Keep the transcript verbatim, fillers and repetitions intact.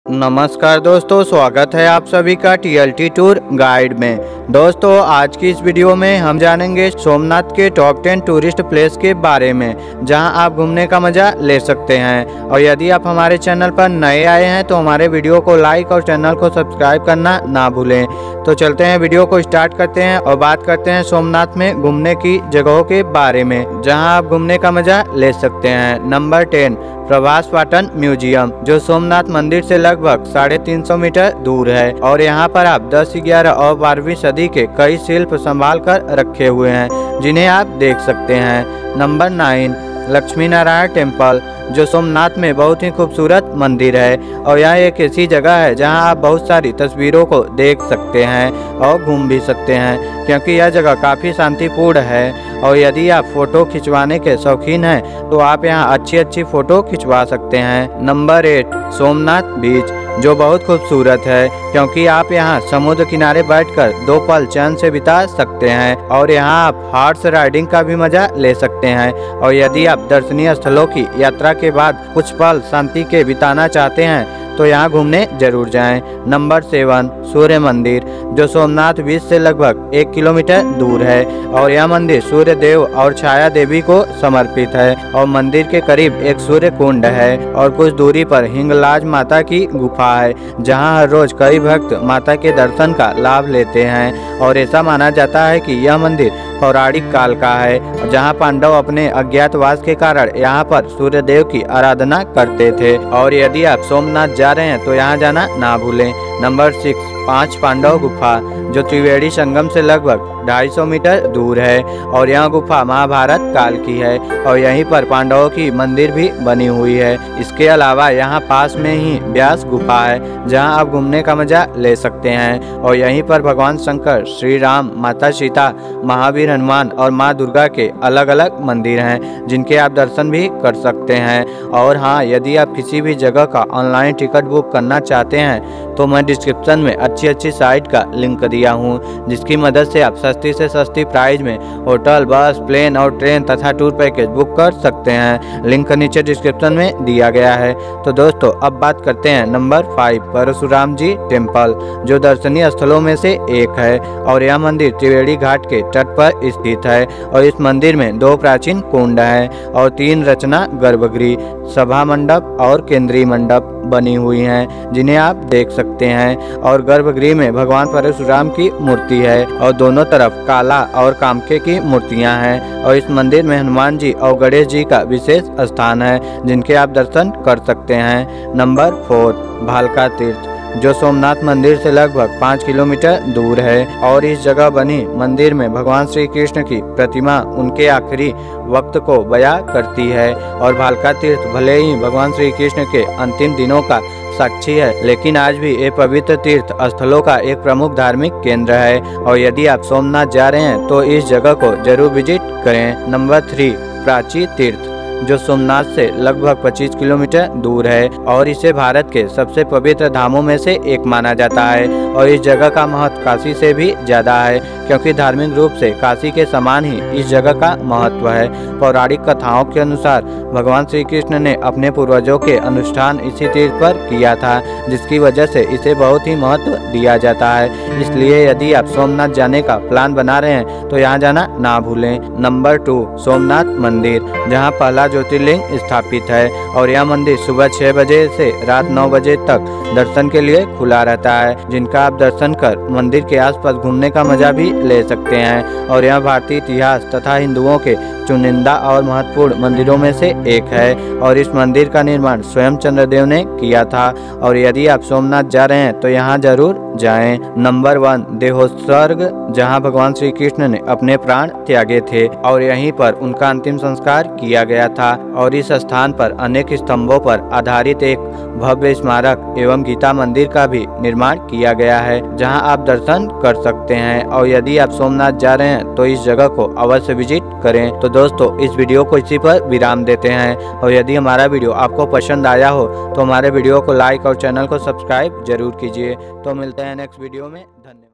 नमस्कार दोस्तों, स्वागत है आप सभी का टीएलटी टूर गाइड में। दोस्तों आज की इस वीडियो में हम जानेंगे सोमनाथ के टॉप टेन टूरिस्ट प्लेस के बारे में, जहां आप घूमने का मजा ले सकते हैं। और यदि आप हमारे चैनल पर नए आए हैं तो हमारे वीडियो को लाइक और चैनल को सब्सक्राइब करना ना भूलें। तो चलते हैं, वीडियो को स्टार्ट करते हैं और बात करते हैं सोमनाथ में घूमने की जगहों के बारे में, जहाँ आप घूमने का मजा ले सकते हैं। Number ten, Prabhas Patan museum, जो सोमनाथ मंदिर से लगभग साढ़े तीन सौ मीटर दूर है। और यहाँ पर आप दस, ग्यारह और बारहवीं सदी के कई शिल्प संभाल कर रखे हुए हैं, जिन्हें आप देख सकते हैं। Number nine, Lakshmi Narayan temple, जो सोमनाथ में बहुत ही खूबसूरत मंदिर है। और यह एक ऐसी जगह है जहां आप बहुत सारी तस्वीरों को देख सकते हैं और घूम भी सकते हैं, क्योंकि यह जगह काफ़ी शांतिपूर्ण है। और यदि आप फोटो खिंचवाने के शौकीन हैं तो आप यहां अच्छी अच्छी फ़ोटो खिंचवा सकते हैं। नंबर एट, सोमनाथ बीच, जो बहुत खूबसूरत है, क्योंकि आप यहां समुद्र किनारे बैठकर दो पल चैन से बिता सकते हैं। और यहां आप हॉर्स राइडिंग का भी मजा ले सकते हैं। और यदि आप दर्शनीय स्थलों की यात्रा के बाद कुछ पल शांति के बिताना चाहते हैं तो यहाँ घूमने जरूर जाएं। नंबर सेवन, सूर्य मंदिर, जो सोमनाथ बीच से लगभग एक किलोमीटर दूर है। और यह मंदिर सूर्य देव और छाया देवी को समर्पित है। और मंदिर के करीब एक सूर्य कुंड है और कुछ दूरी पर हिंगलाज माता की गुफा है, जहाँ हर रोज कई भक्त माता के दर्शन का लाभ लेते हैं। और ऐसा माना जाता है कि यह मंदिर पौराणिक काल का है, जहां पांडव अपने अज्ञातवास के कारण यहां पर सूर्य देव की आराधना करते थे। और यदि आप सोमनाथ जा रहे हैं तो यहां जाना ना भूलें। नंबर सिक्स, पांच पांडव गुफा, जो त्रिवेणी संगम से लगभग ढाई सौ मीटर दूर है। और यह गुफा महाभारत काल की है और यहीं पर पांडवों की मंदिर भी बनी हुई है। इसके अलावा यहाँ पास में ही व्यास गुफा है, जहाँ आप घूमने का मजा ले सकते हैं। और यहीं पर भगवान शंकर, श्री राम, माता सीता, महावीर हनुमान और माँ दुर्गा के अलग अलग मंदिर हैं, जिनके आप दर्शन भी कर सकते हैं। और हाँ, यदि आप किसी भी जगह का ऑनलाइन टिकट बुक करना चाहते हैं तो मैं डिस्क्रिप्शन में अच्छी अच्छी साइट का लिंक दिया हूँ, जिसकी मदद से आप सस्ती से सस्ती प्राइस में होटल, बस, प्लेन और ट्रेन तथा टूर पैकेज बुक कर सकते हैं। लिंक नीचे डिस्क्रिप्शन में दिया गया है। तो दोस्तों अब बात करते हैं number five, Parshuram ji temple, जो दर्शनीय स्थलों में से एक है। और यह मंदिर त्रिवेणी घाट के तट पर स्थित है। और इस मंदिर में दो प्राचीन कुंड हैं और तीन रचना गर्भगृह, सभा मंडप और केंद्रीय मंडप बनी हुई हैं, जिन्हें आप देख सकते हैं। और गर्भगृह में भगवान परशुराम की मूर्ति है और दोनों तरफ काला और कामके की मूर्तियां हैं। और इस मंदिर में हनुमान जी और गणेश जी का विशेष स्थान है, जिनके आप दर्शन कर सकते हैं। नंबर फोर, भालका तीर्थ, जो सोमनाथ मंदिर से लगभग पाँच किलोमीटर दूर है। और इस जगह बनी मंदिर में भगवान श्री कृष्ण की प्रतिमा उनके आखिरी वक्त को बयां करती है। और भालका तीर्थ भले ही भगवान श्री कृष्ण के अंतिम दिनों का साक्षी है, लेकिन आज भी ये पवित्र तीर्थ स्थलों का एक प्रमुख धार्मिक केंद्र है। और यदि आप सोमनाथ जा रहे हैं तो इस जगह को जरूर विजिट करें। नंबर थ्री, प्राची तीर्थ, जो सोमनाथ से लगभग पच्चीस किलोमीटर दूर है। और इसे भारत के सबसे पवित्र धामों में से एक माना जाता है। और इस जगह का महत्व काशी से भी ज्यादा है, क्योंकि धार्मिक रूप से काशी के समान ही इस जगह का महत्व है। पौराणिक कथाओं के अनुसार भगवान श्री कृष्ण ने अपने पूर्वजों के अनुष्ठान इसी तीर्थ पर किया था, जिसकी वजह से इसे बहुत ही महत्व दिया जाता है। इसलिए यदि आप सोमनाथ जाने का प्लान बना रहे हैं तो यहाँ जाना ना भूलें। नंबर टू, सोमनाथ मंदिर, जहाँ पहला ज्योतिर्लिंग स्थापित है। और यह मंदिर सुबह छह बजे से रात नौ बजे तक दर्शन के लिए खुला रहता है, जिनका आप दर्शन कर मंदिर के आसपास घूमने का मजा भी ले सकते हैं। और यह भारतीय इतिहास तथा हिंदुओं के चुनिंदा और महत्वपूर्ण मंदिरों में से एक है। और इस मंदिर का निर्माण स्वयं चंद्रदेव ने किया था। और यदि आप सोमनाथ जा रहे हैं तो यहाँ जरूर जाएं। नंबर वन, देहोत्सर्ग, जहाँ भगवान श्री कृष्ण ने अपने प्राण त्यागे थे और यहीं पर उनका अंतिम संस्कार किया गया था। और इस स्थान पर अनेक स्तंभों पर आधारित एक भव्य स्मारक एवं गीता मंदिर का भी निर्माण किया गया है, जहां आप दर्शन कर सकते हैं। और यदि आप सोमनाथ जा रहे हैं तो इस जगह को अवश्य विजिट करें। तो दोस्तों इस वीडियो को इसी पर विराम देते हैं। और यदि हमारा वीडियो आपको पसंद आया हो तो हमारे वीडियो को लाइक और चैनल को सब्सक्राइब जरूर कीजिए। तो मिलते हैं नेक्स्ट वीडियो में। धन्यवाद।